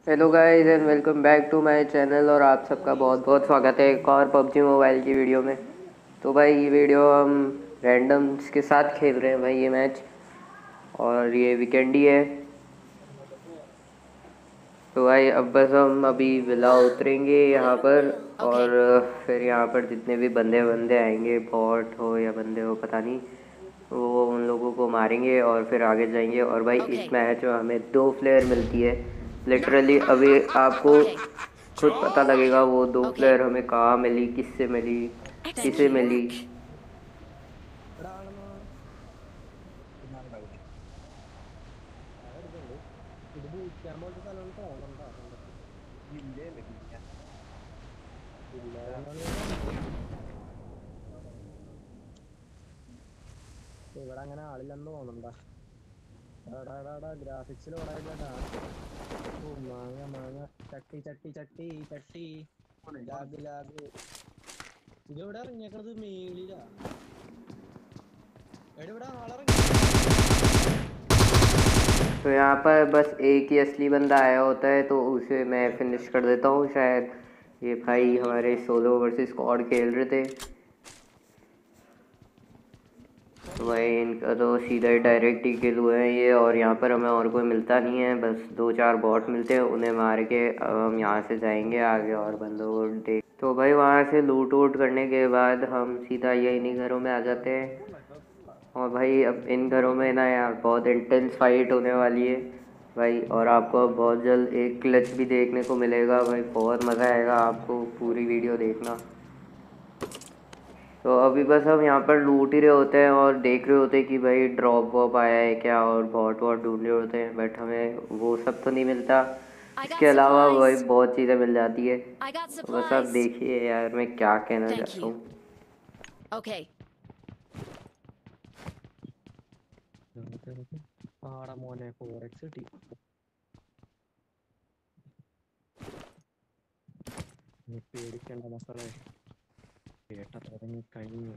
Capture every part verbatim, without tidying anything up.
Hello guys and welcome back to my channel. और आप सबका बहुत बहुत स्वागत है एक और पबजी मोबाइल की वीडियो में। तो भाई ये वीडियो हम रैंडम्स के साथ खेल रहे हैं भाई ये मैच, और ये वीकेंड ही है। तो भाई अब बस हम अभी विला उतरेंगे यहाँ पर, और Okay. फिर यहाँ पर जितने भी बंदे बंदे आएंगे, बॉट हो या बंदे हो पता नहीं, वो उन लोगों को मारेंगे और फिर आगे जाएंगे। और भाई इस Okay. मैच में हमें दो फ्लेयर मिलती है लिटरली। अभी आपको Okay. खुद पता लगेगा वो दो Okay. फ्लेयर हमें कहाँ मिली, किससे मिली, किसे Excellent मिली। work. ഇവിടെ അങ്ങനെ ആളില്ലെന്ന് തോന്നണ്ട. എടാ എടാ എടാ ഗ്രാഫിക്സിൽ ഓടായിട്ടാ. ഓ മാങ്ങ മാങ്ങ ചട്ടി ചട്ടി ചട്ടി ചട്ടി ലാഗ് ലാഗ്. ഇതെവിടെ ഇറങ്ങിയേക്കണത്? മേളിലാ? എടാ ഇവിടെ ആളിറങ്ങി. तो यहाँ पर बस एक ही असली बंदा आया होता है, तो उसे मैं फिनिश कर देता हूँ शायद। ये भाई हमारे सोलो वर्सेस स्क्वाड खेल रहे थे, तो भाई इनका तो सीधा ही डायरेक्ट ही किल हुए हैं ये। और यहाँ पर हमें और कोई मिलता नहीं है, बस दो चार बॉट मिलते हैं, उन्हें मार के अब हम यहाँ से जाएंगे आगे और बंदों को देख। तो भाई वहाँ से लूट वूट करने के बाद हम सीधा ये इन्हीं घरों में आ जाते हैं। और भाई अब इन घरों में ना यार बहुत इंटेंस फाइट होने वाली है भाई, और आपको अब बहुत जल्द एक क्लच भी देखने को मिलेगा भाई। बहुत मज़ा आएगा आपको, पूरी वीडियो देखना। तो अभी बस हम यहाँ पर लूट ही रहे होते हैं और देख रहे होते हैं कि भाई ड्रॉप वॉप आया है क्या, और बॉट वॉट ढूंढ रहे होते हैं, बट हमें वो सब तो नहीं मिलता। I got इसके अलावा भाई supplies. बहुत चीज़ें मिल जाती है। I got तो बस आप supplies. देखिए यार मैं क्या कहना Thank चाहता you. हूँ। Okay. ആടാ മോനെ ഫോറെക്സ് കിട്ടി. നീ പേടിക്കണ്ട മക്കളെ, കേട്ട തുടങ്ങി കഴിഞ്ഞു.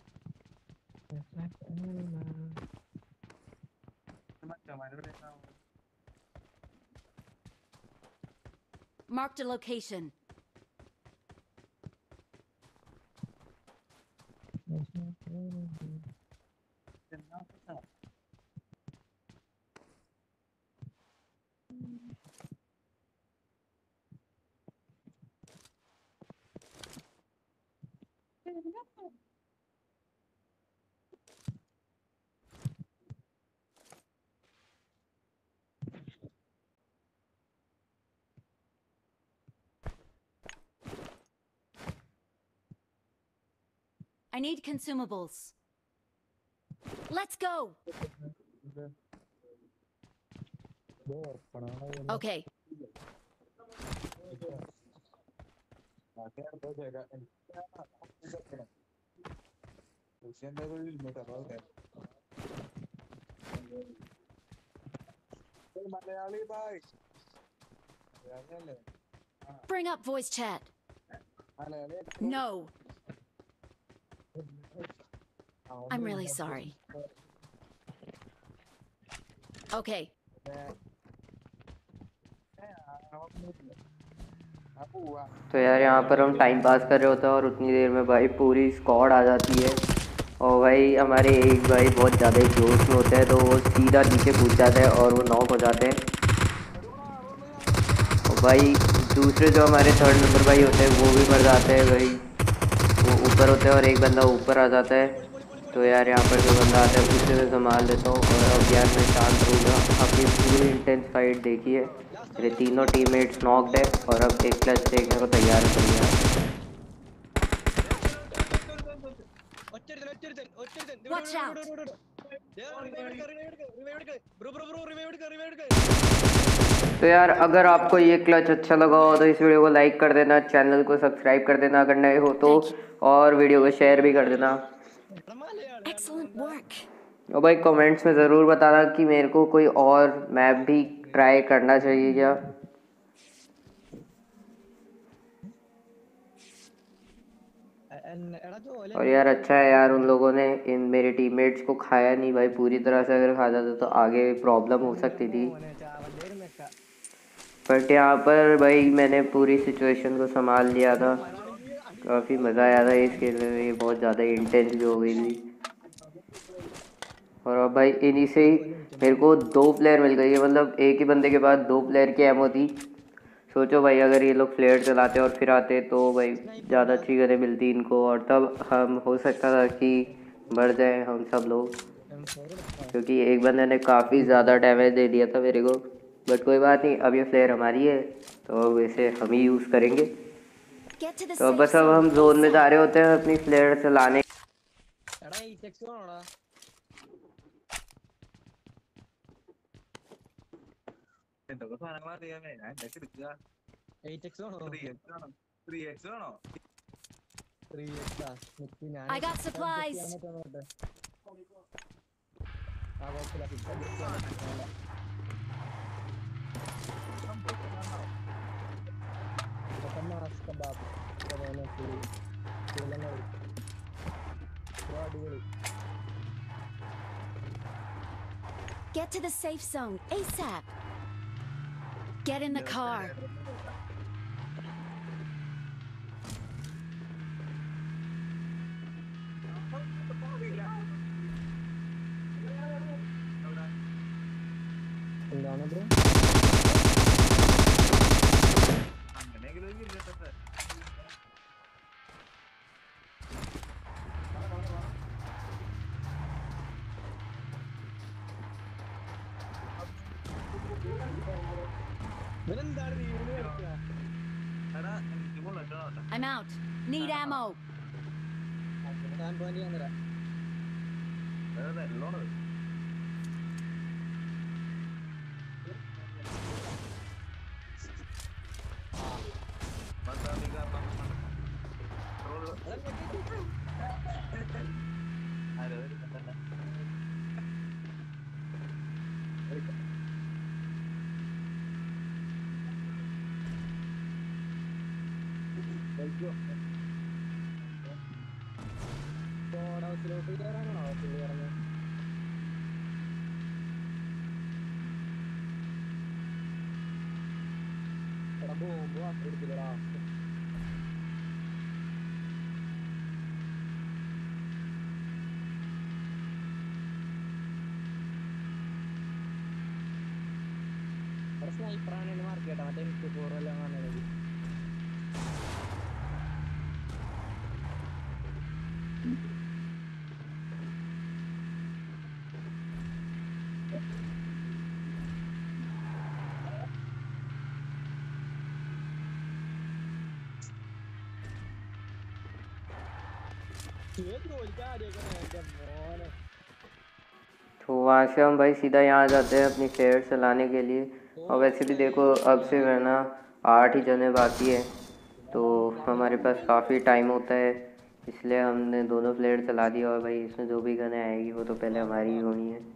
Marked a location. I need consumables. Let's go. Okay. Malayali ബായ് Bring up voice chat. No. I'm really sorry. Okay. तो यार यहाँ पर हम टाइम पास कर रहे होते हैं और उतनी देर में भाई पूरी स्क्वाड आ जाती है। और भाई हमारे एक भाई बहुत ज़्यादा जोश में होते हैं, तो वो सीधा नीचे कूद जाते हैं और वो नॉक हो जाते हैं। और भाई दूसरे जो हमारे थर्ड नंबर भाई होते हैं वो भी मर जाते हैं भाई। वो ऊपर होते हैं और एक बंदा ऊपर आ जाता है। तो यार यहाँ पर जो बंदा आता है उसे मैं संभाल लेता हूँ। और अब यार मैं शांत रहूँगा। अब ये पूरी इंटेंस फाइट देखिए, मेरे तीनों टीममेट्स नॉक्ड है और अब एक क्लच देखने को तैयार है भैया। Watch out. तो यार अगर आपको ये क्लच अच्छा लगा हो तो इस वीडियो को लाइक कर देना, चैनल को सब्सक्राइब कर देना अगर नए हो तो, Thank you. और वीडियो को शेयर भी कर देना। Excellent work. और भाई कमेंट्स में ज़रूर बताना कि मेरे को कोई और मैप भी ट्राई करना चाहिए क्या। और यार अच्छा है यार उन लोगों ने इन मेरे टीममेट्स को खाया नहीं भाई पूरी तरह से। अगर खा जाते तो आगे प्रॉब्लम हो सकती थी। बट यहाँ पर भाई मैंने पूरी सिचुएशन को संभाल लिया था। काफ़ी मज़ा आया था इस खेलने में, ये बहुत ज़्यादा इंटेंस भी हो गई थी। और अब भाई इन्हीं से ही मेरे को दो प्लेयर मिल गई है, मतलब एक ही बंदे के पास दो प्लेयर की एमओ थी। सोचो भाई अगर ये लोग फ्लेयर चलाते और फिर आते तो भाई ज़्यादा अच्छी गने मिलती इनको, और तब हम हो सकता था कि बढ़ जाए हम सब लोग, क्योंकि एक बंदे ने काफ़ी ज़्यादा डैमेज दे दिया था मेरे को। बट कोई बात नहीं, अब ये फ्लेयर हमारी है तो अब इसे हम ही यूज़ करेंगे। Get to the तो safe बस अब हम zone जोन में जा ASAP. रहे होते हैं अपनी फ्लेयर चलाने। എടാ ഈ സെക്ഷൻ ആണോടാ എന്തൊക്കെ സാധനങ്ങൾ അറിയാമേ ഞാൻ എന്തൊക്കെ എടുക്കുക എയ്റ്റ് എക്സ് ആണോ ത്രീ എക്സ് ആണോ ത്രീ എക്സ് ആണോ ത്രീ എക്സ് ആ നിക്ക് ഞാൻ I got supplies. ആ കുഴപ്പമില്ല കിട്ടാൻ മാസ്ക് ബാബ് അടിപൊളി. Get to the safe zone ASAP. Get in the car. എന്താണ് ബ്രോ അങ്ങനെയെങ്കിലും ഇല്ലട്ടെ ഇവനെന്താണ് റീവിന് കളിക്കുക എടാ എനിക്ക് ബുള്ളറ്റ് നോട്ടെ I'm out. Need ammo. ഞാൻ പോയിന്റ് ഞാൻ തരാം വെള്ളമാണ് ഹൗസിലോട്ട് കയറാനാണോ പുള്ളി പറഞ്ഞത് എടാ ബോംബ് എടുത്തില്ലടാ സ്നൈപ്പറാണ് എന്നെ മാർക്ക് കേട്ടോ മറ്റേ എനിക്ക് ഫോറെല്ലാം കാണുന്നത് तो वहाँ से हम भाई सीधा यहाँ जाते हैं अपनी फेयर चलाने के लिए। और वैसे भी देखो अब से है ना आठ ही जने बाकी है, तो हमारे पास काफ़ी टाइम होता है, इसलिए हमने दोनों फ्लेयर चला दिया। और भाई इसमें जो भी गनें आएगी वो तो पहले हमारी ही होनी है।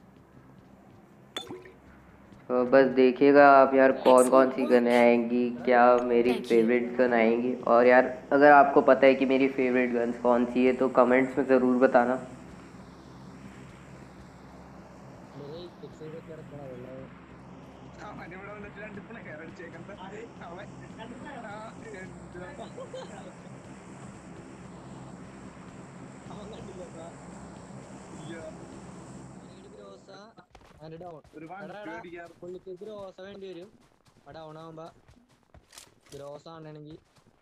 तो बस देखिएगा आप यार कौन कौन सी गनें आएंगी, क्या मेरी फेवरेट गन आएंगी। और यार अगर आपको पता है कि मेरी फेवरेट गन्स कौन सी है तो कमेंट्स में ज़रूर बताना। പുള്ളിക്ക് ഗ്രോസ വേണ്ടി വരും ഡൗൺ ആവുമ്പോ ഗ്രോസ് ആണെങ്കിൽ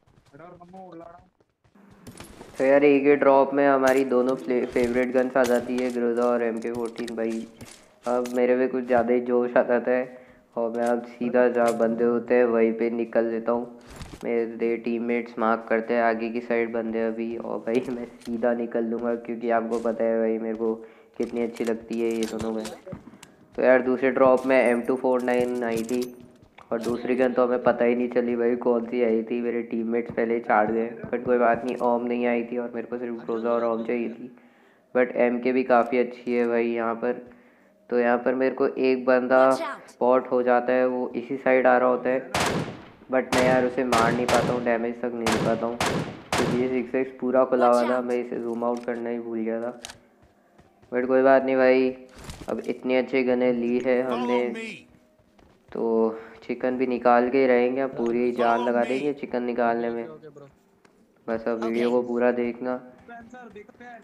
तो यार एक ही ड्रॉप में हमारी दोनों फेवरेट गन्स आ जाती है, ग्रोजा और एम के फोर्टीन। भाई अब मेरे में कुछ ज़्यादा ही जोश आता है और मैं अब सीधा जहाँ बंदे होते हैं वहीं पे निकल लेता हूँ। मेरे टीममेट्स मार्क करते हैं आगे की साइड बंदे अभी, और भाई मैं सीधा निकल लूँगा क्योंकि आपको पता है भाई मेरे को कितनी अच्छी लगती है ये दोनों गन। तो यार दूसरे ड्रॉप में एम टू फोर नाइन आई थी और दूसरी गन तो हमें पता ही नहीं चली भाई कौन सी आई थी, मेरे टीममेट्स पहले ही चाड़ गए। बट कोई बात नहीं, ओम नहीं आई थी और मेरे को सिर्फ ग्रोजा और ओम चाहिए थी। बट एम के भी काफ़ी अच्छी है भाई यहाँ पर। तो यहाँ पर मेरे को एक बंदा स्पॉट हो जाता है, वो इसी साइड आ रहा होता है, बट मैं यार उसे मार नहीं पाता हूँ, डैमेज तक नहीं दे पाता हूँ क्योंकि ये सिक्स एक्स पूरा खुला हुआ था, मैं इसे जूम आउट करना ही भूल गया था। बट कोई बात नहीं भाई, अब इतनी अच्छी गनें ली है हमने तो चिकन भी निकाल के ही रहेंगे, अब पूरी जान लगा देंगे चिकन निकालने में। Okay bro. बस अब वीडियो को पूरा देखना। Spencer, big fan.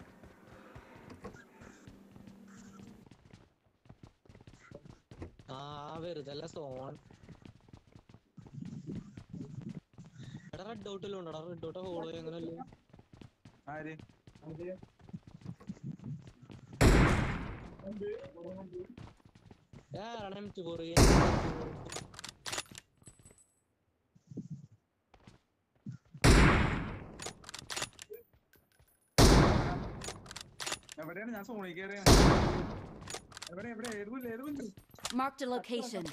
ആ വെറുതല്ല സോൺ എടാ റെഡ് ഔട്ടിലും ഉണ്ടടാ റെഡ് ഔട്ട് ഫോളോ അങ്ങനല്ലേ ആര് ആരാണ് എം ടു ഫോർ എവിടെയാണ് ഞാൻ സോണി കയറിയ എവിടെ എവിടെ ഏതുമില്ല ഏതുമില്ല Marked a location.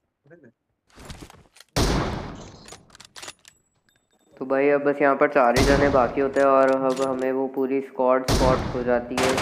तो भाई अब बस यहाँ पर चार ही जने बाकी होते हैं और अब हमें वो पूरी स्क्वाड स्पॉट हो जाती है।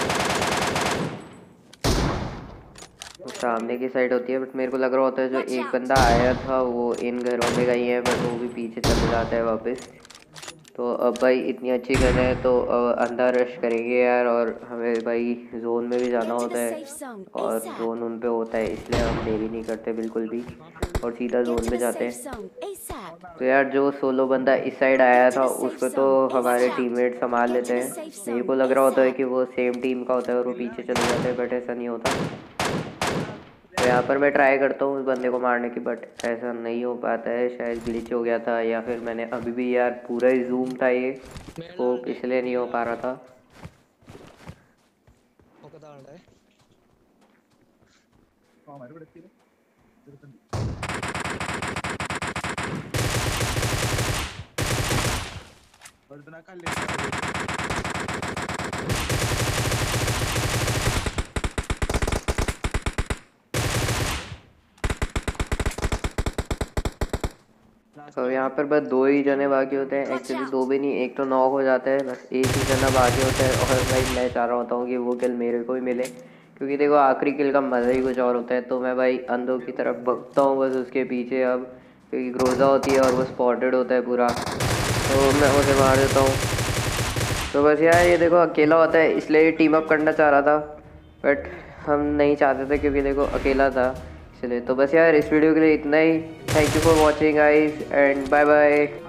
तो सामने की साइड होती है, बट मेरे को लग रहा होता है जो एक बंदा आया था वो इन घरों में गई है, बट वो भी पीछे चले जाता है वापस। तो अब भाई इतनी अच्छी गन है तो अंदर रश करेंगे यार, और हमें भाई जोन में भी जाना होता है और जोन उन पे होता है, इसलिए हम देरी नहीं करते बिल्कुल भी और सीधा जोन में जाते हैं। तो यार जो सोलो बंदा इस साइड आया था उसको तो हमारे टीममेट संभाल लेते हैं। मेरे को लग रहा होता है कि वो सेम टीम का होता है और वो पीछे चले जाते हैं, बट ऐसा नहीं होता। तो यहाँ पर मैं ट्राई करता हूँ उस बंदे को मारने की, बट ऐसा नहीं हो पाता है, शायद ग्लिच हो गया था या फिर मैंने अभी भी यार पूरा ही जूम था ये स्कोप, इसलिए नहीं हो पा रहा था। तो यहाँ पर बस दो ही जने बाकी होते हैं, एक्चुअली दो भी नहीं, एक तो नॉक हो जाता है, बस एक ही जना बाकी होता है। और भाई मैं चाह रहा होता हूँ कि वो किल मेरे को ही मिले, क्योंकि देखो आखिरी किल का मज़ा ही कुछ और होता है। तो मैं भाई अंधों की तरफ भगता हूँ बस उसके पीछे, अब क्योंकि ग्रोजा होती है और वो स्पॉटेड होता है पूरा, तो मैं उसे मार देता हूँ। तो बस यार ये देखो अकेला होता है, इसलिए टीम अप करना चाह रहा था, बट हम नहीं चाहते थे क्योंकि देखो अकेला था इसलिए। तो बस यार इस वीडियो के लिए इतना ही। Thank you for watching guys and bye bye.